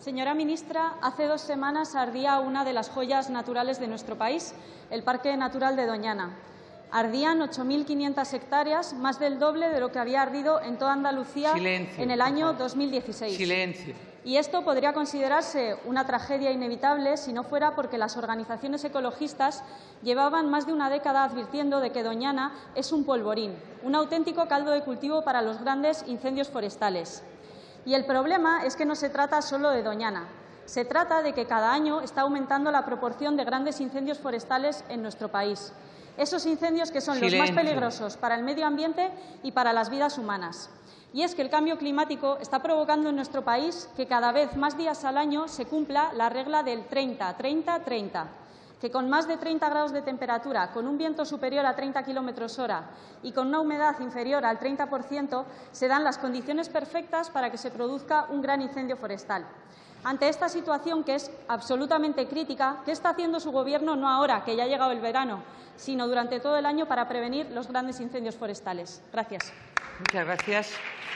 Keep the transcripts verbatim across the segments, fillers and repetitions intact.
Señora ministra, hace dos semanas ardía una de las joyas naturales de nuestro país, el Parque Natural de Doñana. Ardían ocho mil quinientas hectáreas, más del doble de lo que había ardido en toda Andalucía Silencio, en el año dos mil dieciséis. Silencio. Y esto podría considerarse una tragedia inevitable si no fuera porque las organizaciones ecologistas llevaban más de una década advirtiendo de que Doñana es un polvorín, un auténtico caldo de cultivo para los grandes incendios forestales. Y el problema es que no se trata solo de Doñana. Se trata de que cada año está aumentando la proporción de grandes incendios forestales en nuestro país. Esos incendios que son Silencio. los más peligrosos para el medio ambiente y para las vidas humanas. Y es que el cambio climático está provocando en nuestro país que cada vez más días al año se cumpla la regla del treinta treinta treinta, que con más de treinta grados de temperatura, con un viento superior a treinta kilómetros hora y con una humedad inferior al treinta por ciento, se dan las condiciones perfectas para que se produzca un gran incendio forestal. Ante esta situación, que es absolutamente crítica, ¿qué está haciendo su Gobierno, no ahora, que ya ha llegado el verano, sino durante todo el año, para prevenir los grandes incendios forestales? Gracias. Muchas gracias.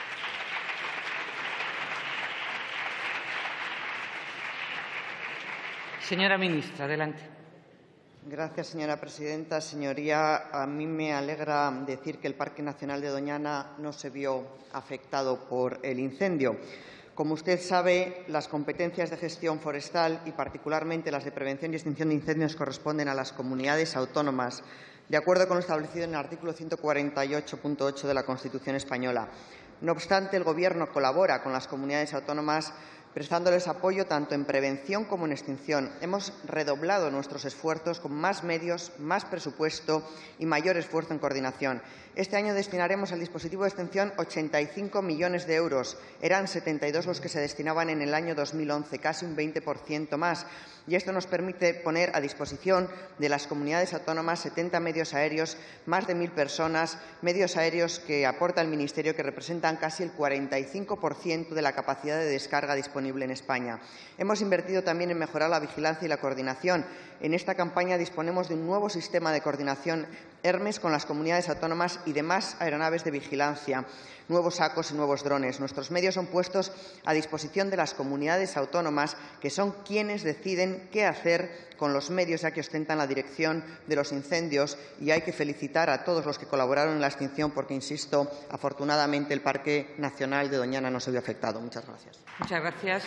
Señora ministra, adelante. Gracias, señora presidenta. Señoría, a mí me alegra decir que el Parque Nacional de Doñana no se vio afectado por el incendio. Como usted sabe, las competencias de gestión forestal y particularmente las de prevención y extinción de incendios corresponden a las comunidades autónomas, de acuerdo con lo establecido en el artículo ciento cuarenta y ocho punto ocho de la Constitución española. No obstante, el Gobierno colabora con las comunidades autónomas prestándoles apoyo tanto en prevención como en extinción. Hemos redoblado nuestros esfuerzos con más medios, más presupuesto y mayor esfuerzo en coordinación. Este año destinaremos al dispositivo de extinción ochenta y cinco millones de euros. Eran setenta y dos los que se destinaban en el año dos mil once, casi un veinte por ciento más. Y esto nos permite poner a disposición de las comunidades autónomas setenta medios aéreos, más de mil personas, medios aéreos que aporta el Ministerio, que representan casi el cuarenta y cinco por ciento de la capacidad de descarga disponible en España. Hemos invertido también en mejorar la vigilancia y la coordinación. En esta campaña disponemos de un nuevo sistema de coordinación Hermes con las comunidades autónomas y demás aeronaves de vigilancia, nuevos sacos y nuevos drones. Nuestros medios son puestos a disposición de las comunidades autónomas, que son quienes deciden qué hacer con los medios, ya que ostentan la dirección de los incendios, y hay que felicitar a todos los que colaboraron en la extinción porque, insisto, afortunadamente el Parque Nacional de Doñana no se vio afectado. Muchas gracias. Muchas gracias.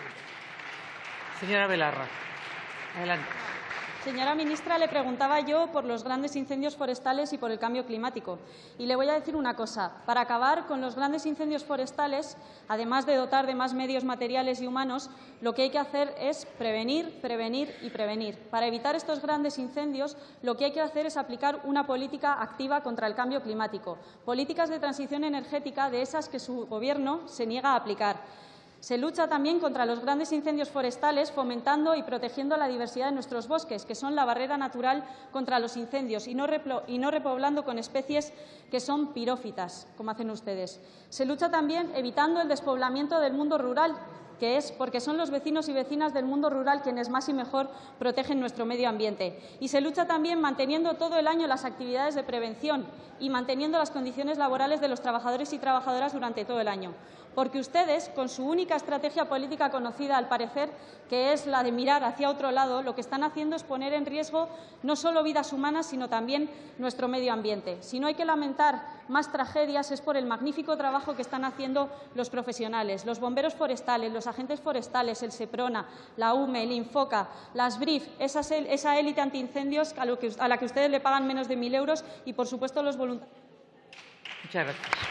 Señora Belarra, adelante. Señora ministra, le preguntaba yo por los grandes incendios forestales y por el cambio climático. Y le voy a decir una cosa. Para acabar con los grandes incendios forestales, además de dotar de más medios materiales y humanos, lo que hay que hacer es prevenir, prevenir y prevenir. Para evitar estos grandes incendios, lo que hay que hacer es aplicar una política activa contra el cambio climático, políticas de transición energética de esas que su Gobierno se niega a aplicar. Se lucha también contra los grandes incendios forestales, fomentando y protegiendo la diversidad de nuestros bosques, que son la barrera natural contra los incendios, y no, y no repoblando con especies que son pirófitas, como hacen ustedes. Se lucha también evitando el despoblamiento del mundo rural, que es porque son los vecinos y vecinas del mundo rural quienes más y mejor protegen nuestro medio ambiente. Y se lucha también manteniendo todo el año las actividades de prevención y manteniendo las condiciones laborales de los trabajadores y trabajadoras durante todo el año. Porque ustedes, con su única estrategia política conocida, al parecer, que es la de mirar hacia otro lado, lo que están haciendo es poner en riesgo no solo vidas humanas, sino también nuestro medio ambiente. Si no hay que lamentar más tragedias, es por el magnífico trabajo que están haciendo los profesionales, los bomberos forestales, los agentes forestales, el SEPRONA, la U M E, el INFOCA, las B R I F, esa, esa élite antiincendios a, lo que, a la que ustedes le pagan menos de mil euros y, por supuesto, los voluntarios. Muchas gracias.